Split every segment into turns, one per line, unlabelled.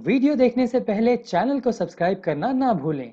Video देखने से पहले चैनल को सब्सक्राइब करना ना भूलें।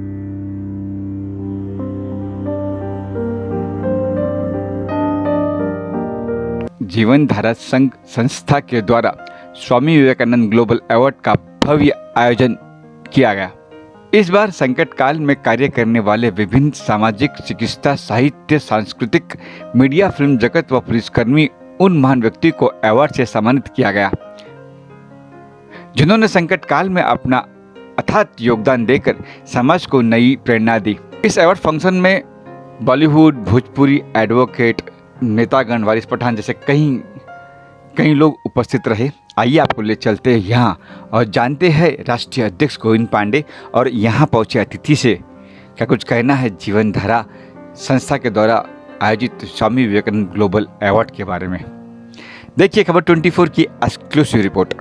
जीवन धारा संघ संस्था के द्वारा स्वामी विवेकानंद ग्लोबल अवार्ड का भव्य आयोजन किया गया। इस बार संकट काल में कार्य करने वाले विभिन्न सामाजिक, चिकित्सा, साहित्य, सांस्कृतिक, मीडिया, फिल्म जगत व पुलिसकर्मी उन महान व्यक्ति को अवार्ड से सम्मानित किया गया जिन्होंने संकट काल में अपना अथात योगदान देकर समाज को नई प्रेरणा दी। इस अवार्ड फंक्शन में बॉलीवुड, भोजपुरी, एडवोकेट, नेतागण, वारिस पठान जैसे कई लोग उपस्थित रहे। आइए आपको ले चलते हैं यहाँ और जानते हैं राष्ट्रीय अध्यक्ष गोविंद पांडे और यहाँ पहुँचे अतिथि से क्या कुछ कहना है जीवन धारा संस्था के द्वारा आयोजित स्वामी विवेकानंद ग्लोबल अवार्ड के बारे में। देखिए खबर 24 की एक्सक्लूसिव रिपोर्ट।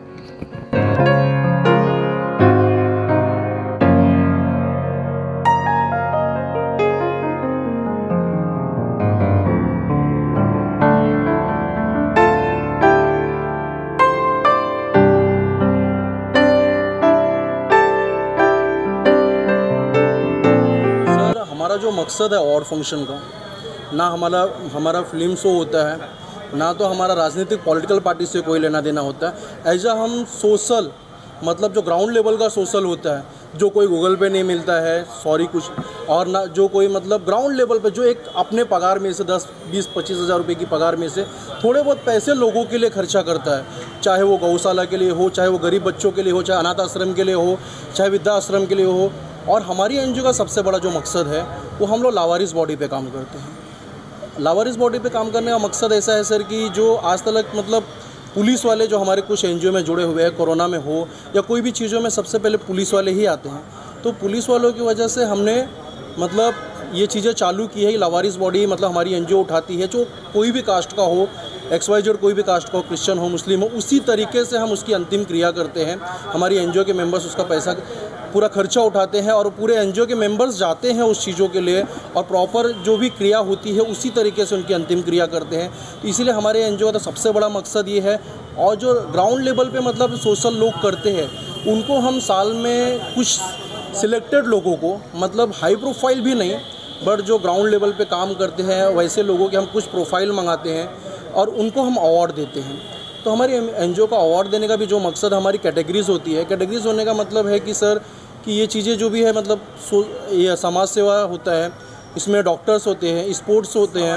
हमारा जो मकसद है अवार्ड फंक्शन का, ना हमारा फिल्म शो होता है, ना तो हमारा राजनीतिक पॉलिटिकल पार्टी से कोई लेना देना होता है। ऐसा हम सोशल मतलब जो ग्राउंड लेवल का सोशल होता है, जो कोई गूगल पे नहीं मिलता है कुछ, और ना जो कोई मतलब ग्राउंड लेवल पे जो एक अपने पगार में से 10, 20, 25 हज़ार रुपये की पगार में से थोड़े बहुत पैसे लोगों के लिए खर्चा करता है, चाहे वो गौशाला के लिए हो, चाहे वो गरीब बच्चों के लिए हो, चाहे अनाथ आश्रम के लिए हो, चाहे वृद्धा आश्रम के लिए हो। और हमारी एनजीओ का सबसे बड़ा जो मकसद है वो हम लोग लावारिस बॉडी पे काम करते हैं। लावारिस बॉडी पे काम करने का मकसद ऐसा है सर कि जो आज तक मतलब पुलिस वाले जो हमारे कुछ एनजीओ में जुड़े हुए हैं, कोरोना में हो या कोई भी चीज़ों में सबसे पहले पुलिस वाले ही आते हैं। तो पुलिस वालों की वजह से हमने मतलब ये चीज़ें चालू की है। लावारिस बॉडी मतलब हमारी एनजीओ उठाती है जो कोई भी कास्ट का हो, XYZ कोई भी कास्ट का हो, क्रिश्चियन हो, मुस्लिम हो, उसी तरीके से हम उसकी अंतिम क्रिया करते हैं। हमारी एनजीओ के मेंबर्स उसका पैसा पूरा खर्चा उठाते हैं और पूरे एनजीओ के मेंबर्स जाते हैं उस चीज़ों के लिए और प्रॉपर जो भी क्रिया होती है उसी तरीके से उनकी अंतिम क्रिया करते हैं। तो इसीलिए हमारे एनजीओ का तो सबसे बड़ा मकसद ये है। और जो ग्राउंड लेवल पे मतलब सोशल लोग करते हैं उनको हम साल में कुछ सिलेक्टेड लोगों को, मतलब हाई प्रोफाइल भी नहीं बट जो ग्राउंड लेवल पे काम करते हैं वैसे लोगों के हम कुछ प्रोफाइल मंगाते हैं और उनको हम अवार्ड देते हैं। तो हमारी एनजीओ का अवार्ड देने का भी जो मकसद हमारी कैटेगरीज होती है। कैटेगरीज होने का मतलब है कि सर कि ये चीज़ें जो भी है मतलब ये समाज सेवा होता है, इसमें डॉक्टर्स होते हैं, स्पोर्ट्स होते हैं,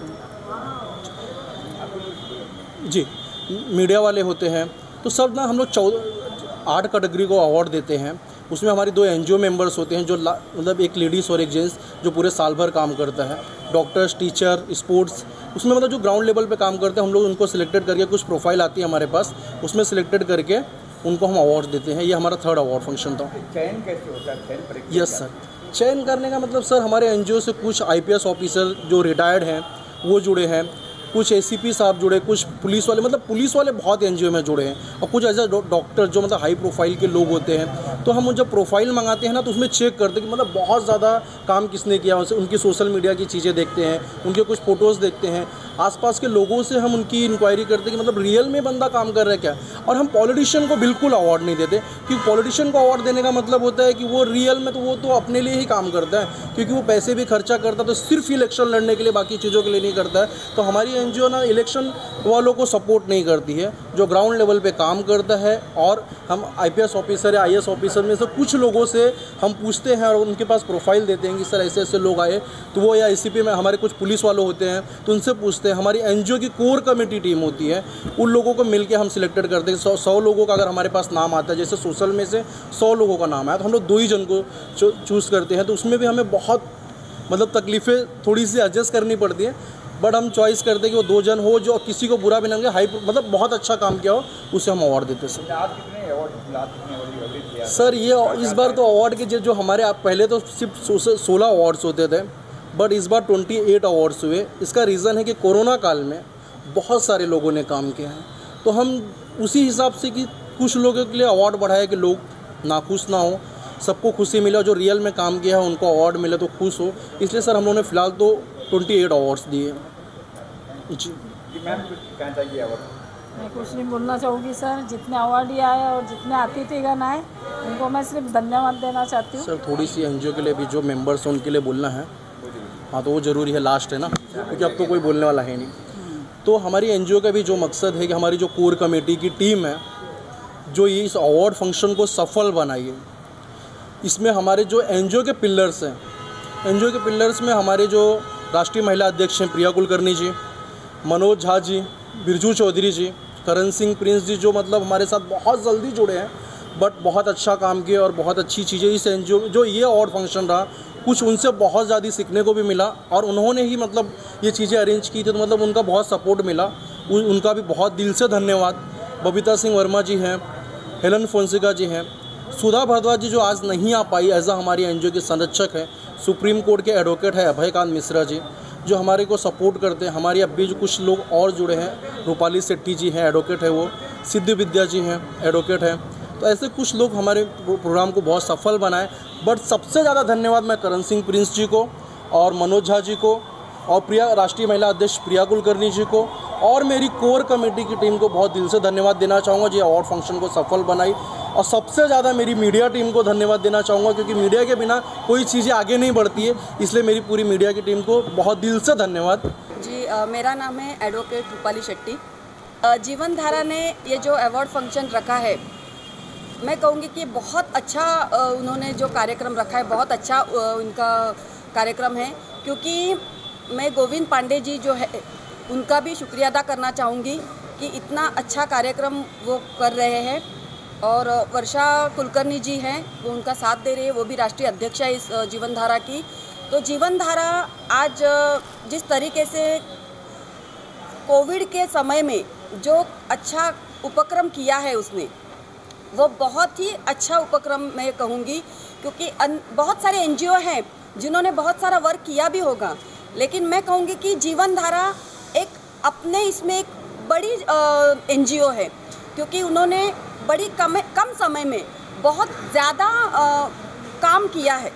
जी मीडिया वाले होते हैं। तो सब ना हम लोग 8 कैटेगरी को अवार्ड देते हैं। उसमें हमारी 2 एनजीओ मेंबर्स होते हैं जो मतलब एक लेडीज़ और एक जेंट्स जो पूरे साल भर काम करता है। डॉक्टर्स, टीचर, स्पोर्ट्स, उसमें मतलब जो ग्राउंड लेवल पे काम करते हैं हम लोग उनको सिलेक्टेड करके कुछ प्रोफाइल आती है हमारे पास, उसमें सिलेक्टेड करके उनको हम अवार्ड देते हैं। ये हमारा 3rd अवार्ड फंक्शन था।
चयन कैसे होता है? चयन प्रक्रिया?
यस सर, चयन करने का मतलब सर हमारे एनजीओ से कुछ IPS ऑफिसर जो रिटायर्ड हैं वो जुड़े हैं, कुछ ACP साहब जुड़े, कुछ पुलिस वाले, मतलब पुलिस वाले बहुत एनजीओ में जुड़े हैं, और कुछ ऐसे डॉक्टर जो मतलब हाई प्रोफाइल के लोग होते हैं। तो हम जब प्रोफाइल मंगाते हैं ना तो उसमें चेक करते हैं कि मतलब बहुत ज़्यादा काम किसने किया, उनकी सोशल मीडिया की चीज़ें देखते हैं, उनके कुछ फ़ोटोज़ देखते हैं, आसपास के लोगों से हम उनकी इंक्वायरी करते हैं कि मतलब रियल में बंदा काम कर रहा है क्या। और हम पॉलिटिशियन को बिल्कुल अवार्ड नहीं देते, क्योंकि पॉलिटिशियन को अवार्ड देने का मतलब होता है कि वो रियल में तो वो तो अपने लिए ही काम करता है, क्योंकि वो पैसे भी खर्चा करता है तो सिर्फ इलेक्शन लड़ने के लिए, बाकी चीज़ों के लिए नहीं करता है। तो हमारी एनजीओ ना इलेक्शन वालों को सपोर्ट नहीं करती है, जो ग्राउंड लेवल पे काम करता है। और हम IPS ऑफिसर या IAS ऑफिसर में से कुछ लोगों से हम पूछते हैं और उनके पास प्रोफाइल देते हैं कि सर ऐसे ऐसे लोग आए, तो वो या ACP में हमारे कुछ पुलिस वाले होते हैं तो उनसे पूछते हैं। हमारी एनजीओ की कोर कमेटी टीम होती है, उन लोगों को मिलके हम सिलेक्टेड करते हैं। 100 लोगों का अगर हमारे पास नाम आता है, जैसे सोशल में से 100 लोगों का नाम आया तो हम लोग 2 ही जन को चूज़ करते हैं। तो उसमें भी हमें बहुत मतलब तकलीफ़ें थोड़ी सी एडजस्ट करनी पड़ती है, बट हम चॉइस करते हैं कि वो 2 जन हो जो किसी को बुरा भी ना लगे, हाई मतलब बहुत अच्छा काम किया हो, उसे हम अवार्ड देते हैं। सर ये इस बार तो अवार्ड के जो हमारे आप पहले तो सिर्फ 16 अवार्ड्स होते थे, बट इस बार 28 अवार्ड्स हुए। इसका रीज़न है कि कोरोना काल में बहुत सारे लोगों ने काम किया है, तो हम उसी हिसाब से कि कुछ लोगों के लिए अवार्ड बढ़ाया कि लोग नाखुश ना हो, सबको खुशी मिले, और जो रियल में काम किया है उनको अवार्ड मिले तो खुश हो। इसलिए सर हम लोगों ने फ़िलहाल तो 28 अवार्ड्स दिए। जी
मैम क्या चाहिए अवार्ड?
मैं कुछ नहीं बोलना चाहूँगी सर, जितने अवार्डी आए और जितने अतिथिगण आए उनको मैं सिर्फ धन्यवाद देना चाहती हूँ।
सर थोड़ी सी एनजीओ के लिए भी जो मेंबर्स हैं उनके लिए बोलना है। हाँ तो वो ज़रूरी है, लास्ट है ना, क्योंकि अब तो कोई बोलने वाला है नहीं। तो हमारी एनजीओ का भी जो मकसद है कि हमारी जो कोर कमेटी की टीम है जो ये इस अवार्ड फंक्शन को सफल बनाई है, इसमें हमारे जो एनजीओ के पिलर्स हैं, एनजीओ के पिलर्स में हमारे जो राष्ट्रीय महिला अध्यक्ष हैं प्रिया कुलकर्णी जी, मनोज झा जी, बिरजू चौधरी जी, करण सिंह प्रिंस जी, जो मतलब हमारे साथ बहुत जल्दी जुड़े हैं बट बहुत अच्छा काम किए और बहुत अच्छी चीज़ें इस एनजीओ जो ये अवार्ड फंक्शन रहा, कुछ उनसे बहुत ज़्यादा सीखने को भी मिला और उन्होंने ही मतलब ये चीज़ें अरेंज की थी, तो मतलब उनका बहुत सपोर्ट मिला। उनका भी बहुत दिल से धन्यवाद। बबीता सिंह वर्मा जी हैं, हेलन फोंसेका जी हैं, सुधा भारद्वाज जी जो आज नहीं आ पाई एज हमारी एनजीओ के संरक्षक हैं, सुप्रीम कोर्ट के एडवोकेट है अभयकांत मिश्रा जी जो हमारे को सपोर्ट करते हैं। हमारी अब भी जो कुछ लोग और जुड़े हैं, रूपाली सेट्टी जी हैं, एडवोकेट है, वो सिद्धि विद्या जी हैं, एडवोकेट हैं। तो ऐसे कुछ लोग हमारे प्रोग्राम को बहुत सफल बनाए। बट सबसे ज़्यादा धन्यवाद मैं करण सिंह प्रिंस जी को और मनोज झा जी को और राष्ट्रीय महिला अध्यक्ष प्रिया कुलकर्णी जी को और मेरी कोर कमेटी की टीम को बहुत दिल से धन्यवाद देना चाहूँगा जो अवार्ड फंक्शन को सफल बनाई। और सबसे ज़्यादा मेरी मीडिया टीम को धन्यवाद देना चाहूँगा, क्योंकि मीडिया के बिना कोई चीज़ें आगे नहीं बढ़ती है, इसलिए मेरी पूरी मीडिया की टीम को बहुत दिल से धन्यवाद
जी। मेरा नाम है एडवोकेट रूपाली शेट्टी। जीवन धारा ने ये जो अवार्ड फंक्शन रखा है, मैं कहूँगी कि बहुत अच्छा उन्होंने जो कार्यक्रम रखा है, बहुत अच्छा उनका कार्यक्रम है। क्योंकि मैं गोविंद पांडे जी जो है उनका भी शुक्रिया अदा करना चाहूँगी कि इतना अच्छा कार्यक्रम वो कर रहे हैं। और वर्षा कुलकर्णी जी हैं, वो उनका साथ दे रही है, वो भी राष्ट्रीय अध्यक्ष है इस जीवन धारा की। तो जीवन धारा आज जिस तरीके से कोविड के समय में जो अच्छा उपक्रम किया है उसने, वो बहुत ही अच्छा उपक्रम मैं कहूँगी। क्योंकि बहुत सारे एनजीओ हैं जिन्होंने बहुत सारा वर्क किया भी होगा, लेकिन मैं कहूँगी कि जीवन धारा एक अपने इसमें एक बड़ी एनजीओ है, क्योंकि उन्होंने बड़ी कम समय में बहुत ज़्यादा काम किया है।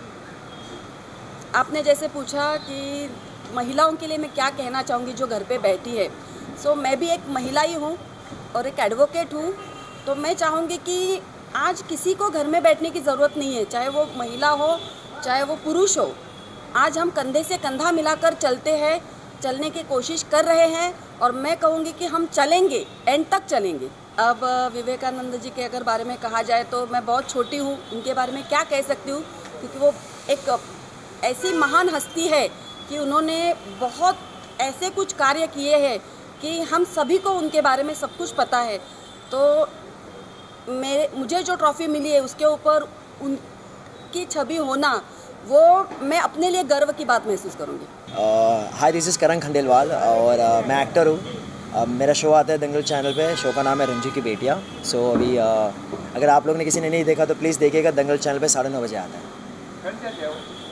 आपने जैसे पूछा कि महिलाओं के लिए मैं क्या कहना चाहूँगी जो घर पे बैठी है, सो मैं भी एक महिला ही हूँ और एक एडवोकेट हूँ। तो मैं चाहूँगी कि आज किसी को घर में बैठने की ज़रूरत नहीं है, चाहे वो महिला हो चाहे वो पुरुष हो। आज हम कंधे से कंधा मिलाकर चलते हैं, चलने की कोशिश कर रहे हैं और मैं कहूँगी कि हम चलेंगे, एंड तक चलेंगे। अब विवेकानंद जी के अगर बारे में कहा जाए तो मैं बहुत छोटी हूँ, उनके बारे में क्या कह सकती हूँ, क्योंकि वो एक ऐसी महान हस्ती है कि उन्होंने बहुत ऐसे कुछ कार्य किए हैं कि हम सभी को उनके बारे में सब कुछ पता है। तो मुझे जो ट्रॉफ़ी मिली है उसके ऊपर उनकी छवि होना, वो मैं अपने लिए गर्व की बात महसूस करूँगी।
Hi, this is Karan Khandelwal और मैं एक्टर हूँ। मेरा शो आता है दंगल चैनल पे, शो का नाम है रंजी की बेटियाँ। सो अभी अगर आप लोग ने किसी ने नहीं देखा तो प्लीज़ देखिएगा, दंगल चैनल पे 9:30 बजे आता है।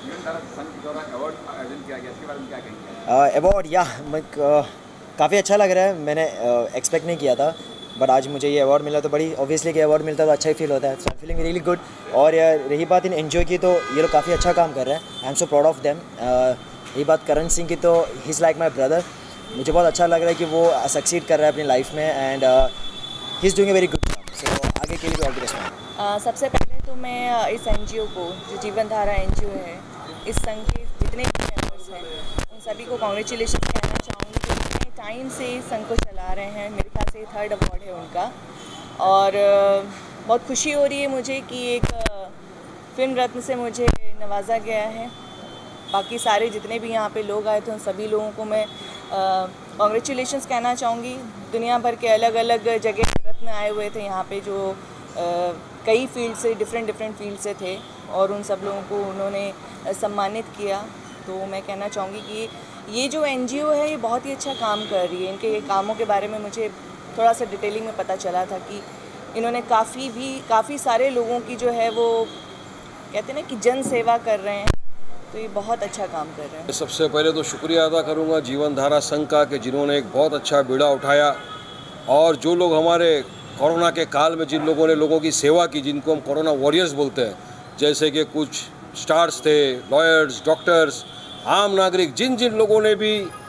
अवार्ड या काफ़ी अच्छा लग रहा है, मैंने एक्सपेक्ट नहीं किया था, बट आज मुझे ये अवार्ड मिला तो बड़ी ऑब्वियसली कि अवार्ड मिलता तो अच्छा ही फील होता है। So I am feeling really good. और रही बात इन एनजीओ की, तो ये लोग काफ़ी अच्छा काम कर रहे हैं। I am so proud of them. रही बात करण सिंह की, तो he is like my brother. मुझे बहुत अच्छा लग रहा है कि वो सक्सीड कर रहा है अपनी लाइफ में and he is doing a very good job. So आगे के लिए भी ऑल द बेस्ट।
सबसे पहले तो मैं इस एनजीओ को, जो जीवन धारा एनजीओ है, इस संघ के जितने भी मेंबर्स हैं उन सभी को कॉन्ग्रेचुलेशन कहना चाहूँगी कि इतने टाइम से इस संघ को चला रहे हैं। मेरे ख्याल से 3rd अवार्ड है उनका और बहुत खुशी हो रही है मुझे कि एक फिल्म रत्न से मुझे नवाजा गया है। बाकी सारे जितने भी यहाँ पे लोग आए थे उन सभी लोगों को मैं कॉन्ग्रेचुलेशंस कहना चाहूँगी। दुनिया भर के अलग अलग जगह के रत्न आए हुए थे यहाँ पे, जो कई फील्ड से डिफरेंट फील्ड से थे और उन सब लोगों को उन्होंने सम्मानित किया। तो मैं कहना चाहूँगी कि ये जो एनजीओ है ये बहुत ही अच्छा काम कर रही है। इनके कामों के बारे में मुझे थोड़ा सा डिटेलिंग में पता चला था कि इन्होंने काफ़ी सारे लोगों की जो है वो कहते हैं ना कि जन सेवा कर रहे हैं, तो ये बहुत अच्छा काम कर रहे हैं।
सबसे पहले तो शुक्रिया अदा करूँगा जीवन धारा संघ का कि जिन्होंने एक बहुत अच्छा बीड़ा उठाया और जो लोग हमारे कोरोना के काल में जिन लोगों ने लोगों की सेवा की, जिनको हम कोरोना वॉरियर्स बोलते हैं, जैसे कि कुछ स्टार्स थे, लॉयर्स, डॉक्टर्स, आम नागरिक, जिन लोगों ने भी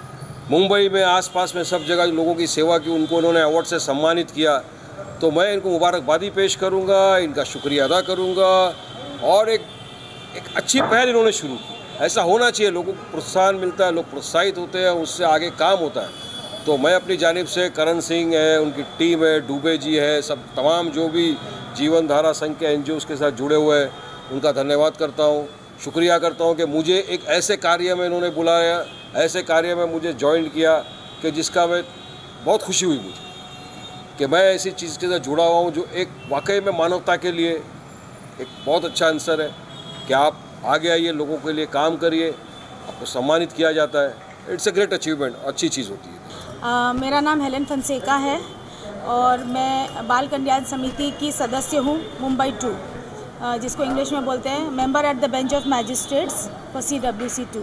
मुंबई में आसपास में सब जगह लोगों की सेवा की, उनको उन्होंने अवार्ड से सम्मानित किया, तो मैं इनको मुबारकबादी पेश करूंगा, इनका शुक्रिया अदा करूंगा। और एक अच्छी पहल इन्होंने शुरू की, ऐसा होना चाहिए, लोगों को प्रोत्साहन मिलता है, लोग प्रोत्साहित होते हैं, उससे आगे काम होता है। तो मैं अपनी जानिब से करण सिंह है, उनकी टीम है, डुबे जी है, सब तमाम जो भी जीवन धारा संघ के NGOs के साथ जुड़े हुए हैं, उनका धन्यवाद करता हूँ, शुक्रिया करता हूँ कि मुझे एक ऐसे कार्य में इन्होंने बुलाया, ऐसे कार्य में मुझे ज्वाइन किया कि जिसका मैं बहुत खुशी हुई मुझे कि मैं ऐसी चीज़ के साथ जुड़ा हुआ हूँ जो एक वाकई में मानवता के लिए एक बहुत अच्छा आंसर है कि आप आगे आइए, लोगों के लिए काम करिए, आपको सम्मानित किया जाता है। इट्स अ ग्रेट अचीवमेंट, अच्छी चीज़ होती है।
मेरा नाम हेलेन फंसेका है और मैं बाल कल्याण समिति की सदस्य हूँ मुंबई 2, जिसको इंग्लिश में बोलते हैं member at the bench of magistrates for CWC 2।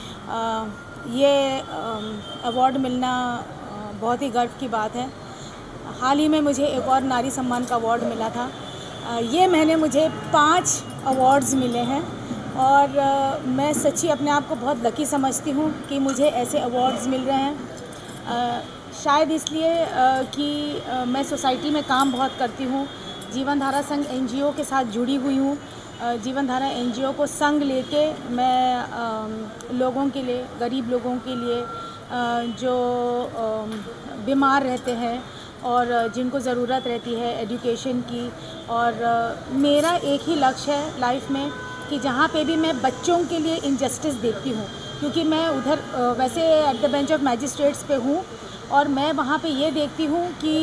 ये अवार्ड मिलना बहुत ही गर्व की बात है। हाल ही में मुझे एक और नारी सम्मान का अवार्ड मिला था। ये महीने मुझे 5 अवार्ड्स मिले हैं और मैं सच्ची अपने आप को बहुत लकी समझती हूँ कि मुझे ऐसे अवार्ड्स मिल रहे हैं। शायद इसलिए कि मैं सोसाइटी में काम बहुत करती हूँ, जीवन धारा संघ NGO के साथ जुड़ी हुई हूँ। जीवन धारा NGO को संग लेके मैं लोगों के लिए, गरीब लोगों के लिए, जो बीमार रहते हैं और जिनको ज़रूरत रहती है एजुकेशन की, और मेरा एक ही लक्ष्य है लाइफ में कि जहाँ पे भी मैं बच्चों के लिए इनजस्टिस देखती हूँ, क्योंकि मैं उधर वैसे at the bench of magistrates पे हूँ और मैं वहाँ पे ये देखती हूँ कि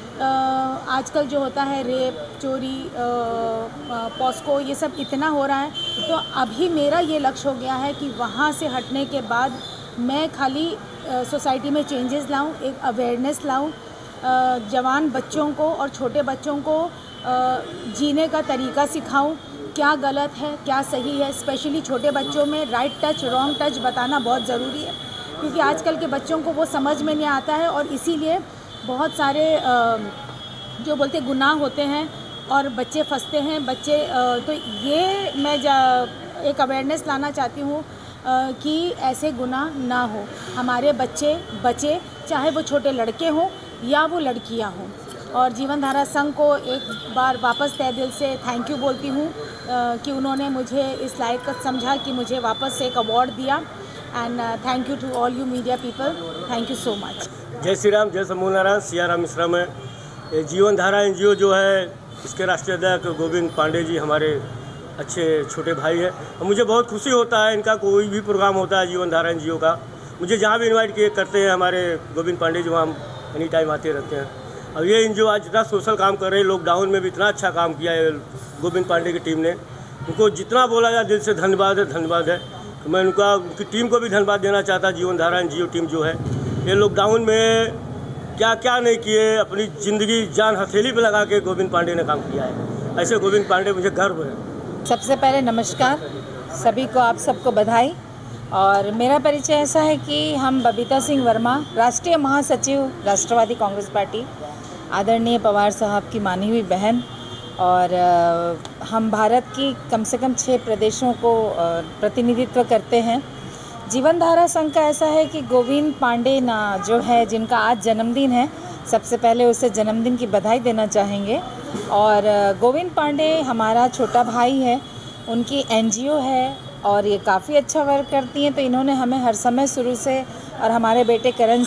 आजकल जो होता है रेप, चोरी, पॉस्को, ये सब इतना हो रहा है। तो अभी मेरा ये लक्ष्य हो गया है कि वहाँ से हटने के बाद मैं खाली सोसाइटी में चेंजेस लाऊँ, एक अवेयरनेस लाऊँ, जवान बच्चों को और छोटे बच्चों को जीने का तरीका सिखाऊं, क्या गलत है क्या सही है। स्पेशली छोटे बच्चों में राइट टच रॉन्ग टच बताना बहुत ज़रूरी है, क्योंकि आजकल के बच्चों को वो समझ में नहीं आता है और इसीलिए बहुत सारे जो बोलते गुनाह होते हैं और बच्चे फंसते हैं। तो ये मैं एक अवेयरनेस लाना चाहती हूँ कि ऐसे गुनाह ना हो, हमारे बच्चे बचे, चाहे वो छोटे लड़के हों या वो लड़कियां हों। और जीवन धारा संघ को एक बार वापस तहे दिल से थैंक यू बोलती हूँ कि उन्होंने मुझे इस लायक समझा कि मुझे वापस से एक अवार्ड दिया। And thank you to all you media people, thank you so much.
जय श्री राम, जय शंभू नारायण, सियाराम मिश्रा में। ये जीवन धारा NGO जो है, इसके राष्ट्रीय अध्यक्ष गोविंद पांडे जी हमारे अच्छे छोटे भाई हैं और मुझे बहुत खुशी होता है, इनका कोई भी प्रोग्राम होता है जीवन धारा NGO का, मुझे जहाँ भी इन्वाइट किए करते हैं हमारे गोविंद पांडे जी, वहाँ एनी टाइम आते रहते हैं। अब ये NGO आज जितना सोशल काम कर रहे हैं, लॉकडाउन में भी इतना अच्छा काम किया है गोविंद पांडे की टीम ने, उनको जितना बोला जाए दिल से धन्यवाद है। तो मैं उनकी टीम को भी धन्यवाद देना चाहता। जीवन धारा NGO टीम जो है, ये लॉकडाउन में क्या क्या नहीं किए, अपनी ज़िंदगी जान हथेली पे लगा के गोविंद पांडे ने काम किया है। ऐसे गोविंद पांडे मुझे गर्व है।
सबसे पहले नमस्कार सभी को, आप सबको बधाई। और मेरा परिचय ऐसा है कि हम बबीता सिंह वर्मा, राष्ट्रीय महासचिव राष्ट्रवादी कांग्रेस पार्टी, आदरणीय पवार साहब की मानी हुई बहन, और हम भारत की कम से कम 6 प्रदेशों को प्रतिनिधित्व करते हैं। जीवन धारा संघ का ऐसा है कि गोविंद पांडे ना जो है, जिनका आज जन्मदिन है, सबसे पहले उसे जन्मदिन की बधाई देना चाहेंगे। और गोविंद पांडे हमारा छोटा भाई है, उनकी NGO है और ये काफ़ी अच्छा वर्क करती हैं, तो इन्होंने हमें हर समय शुरू से, और हमारे बेटे करण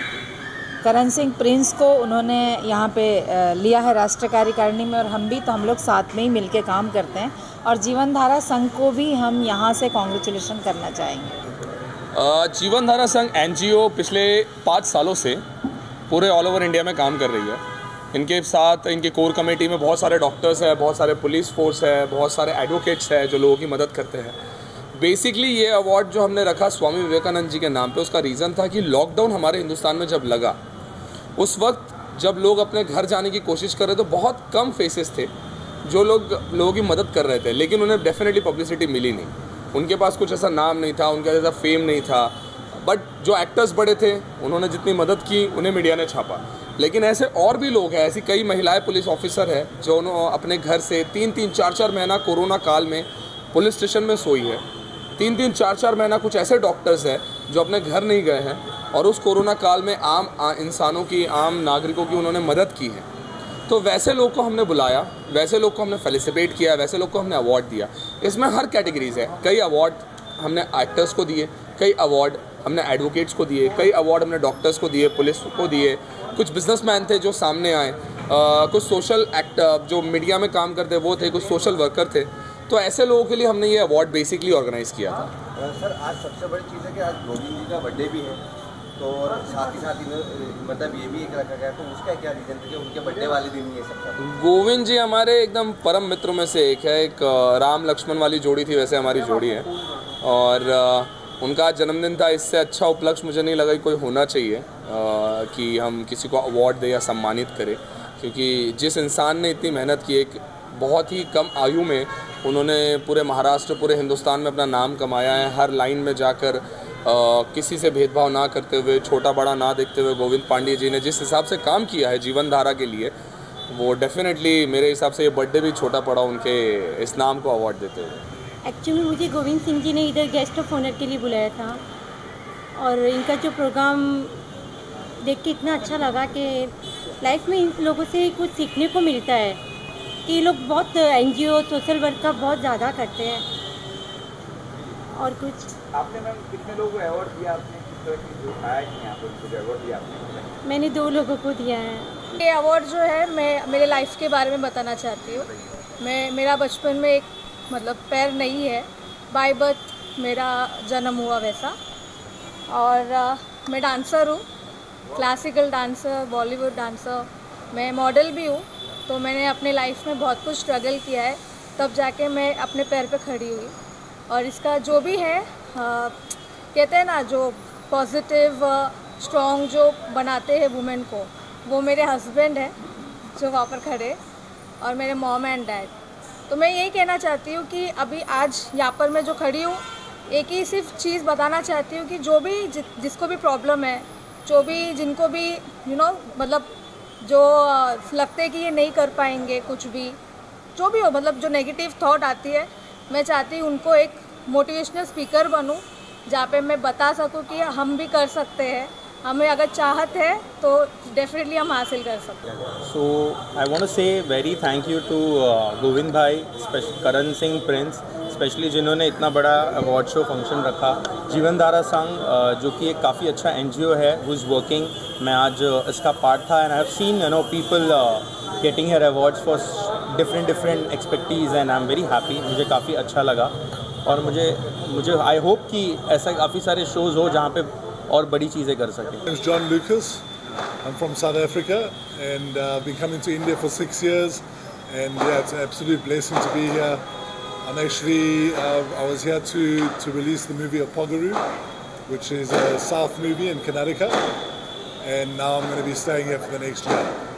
सिंह प्रिंस को उन्होंने यहाँ पे लिया है राष्ट्रीय कार्यकारिणी में, और हम लोग साथ में ही मिलके काम करते हैं। और जीवन धारा संघ को भी हम यहाँ से कॉन्ग्रेचुलेशन करना चाहेंगे।
जीवन धारा संघ NGO पिछले 5 सालों से पूरे ऑल ओवर इंडिया में काम कर रही है। इनके साथ इनके कोर कमेटी में बहुत सारे डॉक्टर्स हैं, बहुत सारे पुलिस फोर्स है, बहुत सारे एडवोकेट्स हैं जो लोगों की मदद करते हैं। बेसिकली ये अवार्ड जो हमने रखा स्वामी विवेकानंद जी के नाम पे, उसका रीज़न था कि लॉकडाउन हमारे हिंदुस्तान में जब लगा, उस वक्त जब लोग अपने घर जाने की कोशिश कर रहे थे, तो बहुत कम फेसेस थे जो लोगों की मदद कर रहे थे, लेकिन उन्हें डेफिनेटली पब्लिसिटी मिली नहीं। उनके पास कुछ ऐसा नाम नहीं था, उनका जैसा फेम नहीं था, बट जो एक्टर्स बड़े थे उन्होंने जितनी मदद की उन्हें मीडिया ने छापा। लेकिन ऐसे और भी लोग हैं, ऐसी कई महिलाएं पुलिस ऑफिसर हैं जो अपने घर से 3-3, 4-4 महीना कोरोना काल में पुलिस स्टेशन में सोई है। 3-3, 4-4 महीना कुछ ऐसे डॉक्टर्स हैं जो अपने घर नहीं गए हैं और उस कोरोना काल में आम इंसानों की, आम नागरिकों की उन्होंने मदद की है। तो वैसे लोग को हमने बुलाया, वैसे लोग को हमने फेलिसिटेट किया, वैसे लोग को हमने अवार्ड दिया। इसमें हर कैटेगरीज है। कई अवार्ड हमने एक्टर्स को दिए, कई अवार्ड हमने एडवोकेट्स को दिए, कई अवार्ड हमने डॉक्टर्स को दिए, पुलिस को दिए, कुछ बिजनेसमैन थे जो सामने आए, कुछ सोशल एक्टर जो मीडिया में काम करते वो थे, कुछ सोशल वर्कर थे। तो ऐसे लोगों के लिए हमने ये अवार्ड बेसिकली ऑर्गेनाइज़ किया था।
सर, आज सबसे बड़ी चीज़ है कि आज गोविंद जी का बर्थडे भी है, तो साथ ही मतलब ये भी एक रखा गया, तो उसका क्या रीज़न था कि उनके बर्थडे वाले दिन ये सब था?
गोविंद जी हमारे एकदम परम मित्रों में से एक है। एक राम लक्ष्मण वाली जोड़ी थी, वैसे हमारी जोड़ी है, और उनका जन्मदिन था। इससे अच्छा उपलक्ष्य मुझे नहीं लगा कि कोई होना चाहिए कि हम किसी को अवार्ड दें या सम्मानित करें, क्योंकि जिस इंसान ने इतनी मेहनत की, एक बहुत ही कम आयु में उन्होंने पूरे महाराष्ट्र, पूरे हिंदुस्तान में अपना नाम कमाया है। हर लाइन में जाकर किसी से भेदभाव ना करते हुए, छोटा बड़ा ना देखते हुए, गोविंद पांडे जी ने जिस हिसाब से काम किया है जीवन धारा के लिए, वो डेफिनेटली मेरे हिसाब से ये बर्थडे भी छोटा पड़ा उनके इस नाम को अवार्ड देते हुए।
एक्चुअली मुझे गोविंद सिंह जी ने इधर गेस्ट ऑफ ऑनर के लिए बुलाया था, और इनका जो प्रोग्राम देख के इतना अच्छा लगा कि लाइफ में इन लोगों से कुछ सीखने को मिलता है कि ये लोग बहुत एनजीओ सोशल वर्क का बहुत ज़्यादा करते हैं। और कुछ
आपने मैम कितने लोगों को अवार्ड दिया? आपने किस तरह की जो आया कि यहाँ पर कुछ अवार्ड दिया आपने?
मैंने 2 लोगों को दिया है।
ये अवार्ड जो है मैं मेरे लाइफ के बारे में बताना चाहती हूँ। मेरा बचपन में एक मतलब पैर नहीं है, बाय बर्थ मेरा जन्म हुआ वैसा, और मैं डांसर हूँ, क्लासिकल डांसर, बॉलीवुड डांसर, मैं मॉडल भी हूँ। तो मैंने अपने लाइफ में बहुत कुछ स्ट्रगल किया है, तब जाके मैं अपने पैर पे खड़ी हुई। और इसका जो भी है कहते हैं ना, जो पॉजिटिव स्ट्रॉन्ग जो बनाते हैं वुमेन को, वो मेरे हस्बैंड हैं जो वहाँ पर खड़े, और मेरे मॉम एंड डैड। तो मैं यही कहना चाहती हूँ कि अभी आज यहाँ पर मैं जो खड़ी हूँ, एक ही सिर्फ चीज़ बताना चाहती हूँ कि जो भी जिसको भी प्रॉब्लम है, जो भी जिनको भी मतलब जो लगते है कि ये नहीं कर पाएंगे कुछ भी, जो भी हो, मतलब जो नेगेटिव थॉट आती है, मैं चाहती हूँ उनको एक मोटिवेशनल स्पीकर बनूँ, जहाँ पे मैं बता सकूँ कि हम भी कर सकते हैं, हमें अगर चाहत है तो डेफिनेटली हम हासिल कर सकते हैं।
So I want to say very thank you to Govind भाई, करण सिंह प्रिंस स्पेशली, जिन्होंने इतना बड़ा अवार्ड शो फंक्शन रखा। जीवन धारा संघ जो कि एक काफ़ी अच्छा एनजीओ है हु इज़ वर्किंग, मैं आज इसका पार्ट था, and I have seen people getting here awards for different expertise, and I am very happy. मुझे काफ़ी अच्छा लगा, और मुझे आई होप कि ऐसा काफ़ी सारे शोज़ हो जहाँ पे और बड़ी चीज़ें कर सकें।
My name is John Lucas. I'm from South Africa, and I've been coming to India for 6 years, and yeah, it's an absolute blessing to be here. I'm actually, I was here to release the movie Opogaru, which is a South movie in Connecticut, and now I'm going to be staying here for the next year.